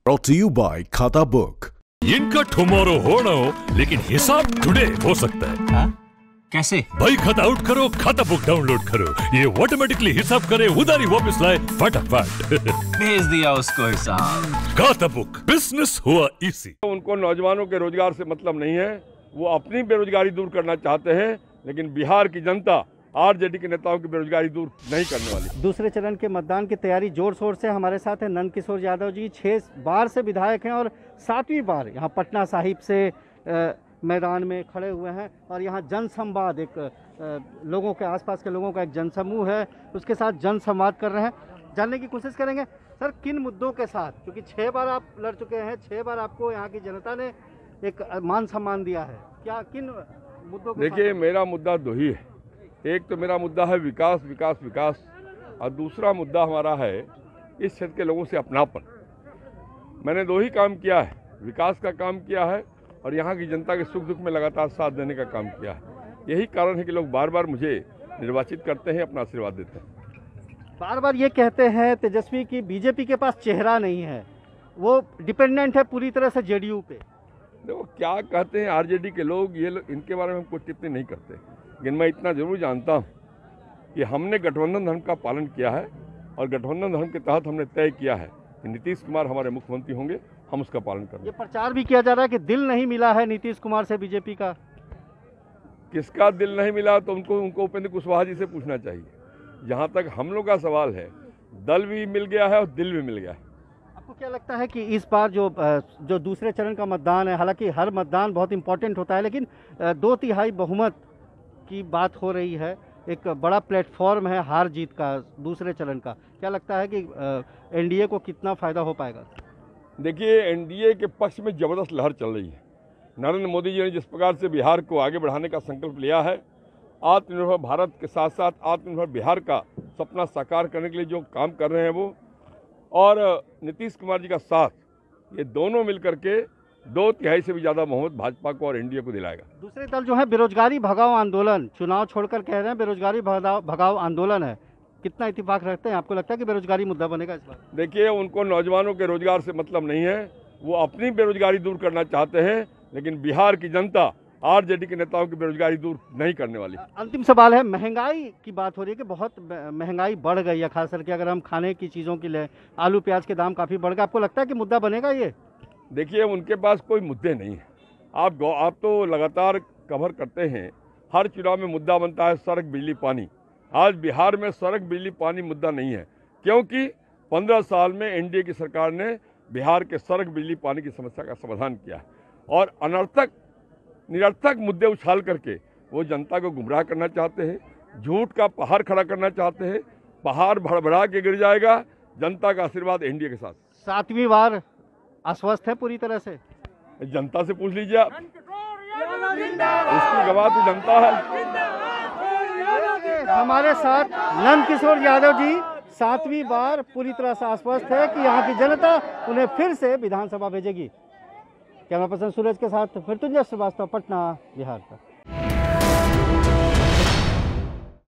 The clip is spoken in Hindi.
Brought to you by Khatabook. इनका टुमारो होना हो लेकिन हिसाब टुडे हो सकता है। हाँ? कैसे? भाई खाता आउट करो, खाता बुक डाउनलोड करो, ये ऑटोमेटिकली हिसाब करे, उधारी वापस लाए फटाफट। भेज दिया उसको हिसाब। खाता बुक, बिजनेस हुआ इजी। उनको नौजवानों के रोजगार से मतलब नहीं है, वो अपनी बेरोजगारी दूर करना चाहते हैं, लेकिन बिहार की जनता आरजेडी के नेताओं की बेरोजगारी दूर नहीं करने वाली। दूसरे चरण के मतदान की तैयारी जोर शोर से। हमारे साथ हैं नंद किशोर यादव जी, 6 बार से विधायक हैं और 7वीं बार यहाँ पटना साहिब से मैदान में खड़े हुए हैं। और यहाँ जनसंवाद, एक लोगों के आसपास के लोगों का एक जनसमूह है, उसके साथ जनसंवाद कर रहे हैं। जानने की कोशिश करेंगे सर किन मुद्दों के साथ, क्योंकि 6 बार आप लड़ चुके हैं, 6 बार आपको यहाँ की जनता ने एक मान सम्मान दिया है, क्या किन मुद्दों के? देखिए, मेरा मुद्दा दो ही है। एक तो मेरा मुद्दा है विकास विकास विकास, और दूसरा मुद्दा हमारा है इस क्षेत्र के लोगों से अपनापन। मैंने दो ही काम किया है, विकास का काम किया है और यहाँ की जनता के सुख दुख में लगातार साथ देने का काम किया है। यही कारण है कि लोग बार बार मुझे निर्वाचित करते हैं, अपना आशीर्वाद देते हैं। बार बार ये कहते हैं तेजस्वी की बीजेपी के पास चेहरा नहीं है, वो डिपेंडेंट है पूरी तरह से जेडीयू पे। देखो क्या कहते हैं आरजेडी के लोग, इनके बारे में हम कोई टिप्पणी नहीं करते, लेकिन मैं इतना जरूर जानता हूँ कि हमने गठबंधन धर्म का पालन किया है और गठबंधन धर्म के तहत हमने तय किया है कि नीतीश कुमार हमारे मुख्यमंत्री होंगे, हम उसका पालन करेंगे। ये प्रचार भी किया जा रहा है कि दिल नहीं मिला है नीतीश कुमार से बीजेपी का। किसका दिल नहीं मिला तो उनको उपेंद्र कुशवाहा जी से पूछना चाहिए। जहाँ तक हम लोग का सवाल है, दल भी मिल गया है और दिल भी मिल गया है। आपको क्या लगता है कि इस बार जो दूसरे चरण का मतदान है, हालांकि हर मतदान बहुत इंपॉर्टेंट होता है, लेकिन 2/3 बहुमत की बात हो रही है, एक बड़ा प्लेटफॉर्म है हार जीत का दूसरे चरण का, क्या लगता है कि एनडीए को कितना फ़ायदा हो पाएगा? देखिए, एनडीए के पक्ष में ज़बरदस्त लहर चल रही है। नरेंद्र मोदी जी ने जिस प्रकार से बिहार को आगे बढ़ाने का संकल्प लिया है, आत्मनिर्भर भारत के साथ साथ आत्मनिर्भर बिहार का सपना साकार करने के लिए जो काम कर रहे हैं वो, और नीतीश कुमार जी का साथ, ये दोनों मिलकर के 2/3 से भी ज़्यादा बहुमत भाजपा को और एनडीए को दिलाएगा। दूसरे दल जो है बेरोजगारी भगाओ आंदोलन, चुनाव छोड़कर कह रहे हैं बेरोजगारी भगाओ आंदोलन है, कितना इत्तेफाक रखते हैं? आपको लगता है कि बेरोजगारी मुद्दा बनेगा इस बार? देखिए, उनको नौजवानों के रोजगार से मतलब नहीं है, वो अपनी बेरोजगारी दूर करना चाहते हैं, लेकिन बिहार की जनता आरजेडी के नेताओं की बेरोजगारी दूर नहीं करने वाली। अंतिम सवाल है, महंगाई की बात हो रही है कि बहुत महंगाई बढ़ गई है, खास करके अगर हम खाने की चीज़ों की ले, आलू प्याज के दाम काफ़ी बढ़ गए, आपको लगता है कि मुद्दा बनेगा ये? देखिए, उनके पास कोई मुद्दे नहीं हैं। आप तो लगातार कवर करते हैं, हर चुनाव में मुद्दा बनता है सड़क बिजली पानी। आज बिहार में सड़क बिजली पानी मुद्दा नहीं है, क्योंकि 15 साल में एनडीए की सरकार ने बिहार के सड़क बिजली पानी की समस्या का समाधान किया है। और निरर्थक मुद्दे उछाल करके वो जनता को गुमराह करना चाहते हैं, झूठ का पहाड़ खड़ा करना चाहते हैं। पहाड़ भड़बड़ा के गिर जाएगा, जनता का आशीर्वाद एनडीए के साथ। 7वीं बार आश्वस्त है पूरी तरह से? जनता से पूछ लीजिए आप, इसकी गवाह तो जनता है। हमारे साथ नंद किशोर यादव जी 7वीं बार पूरी तरह से आश्वस्त है कि यहाँ की जनता उन्हें फिर से विधानसभा भेजेगी। कैमरा पर्सन सूरज के साथ मृत्युंजय श्रीवास्तव, पटना, बिहार का।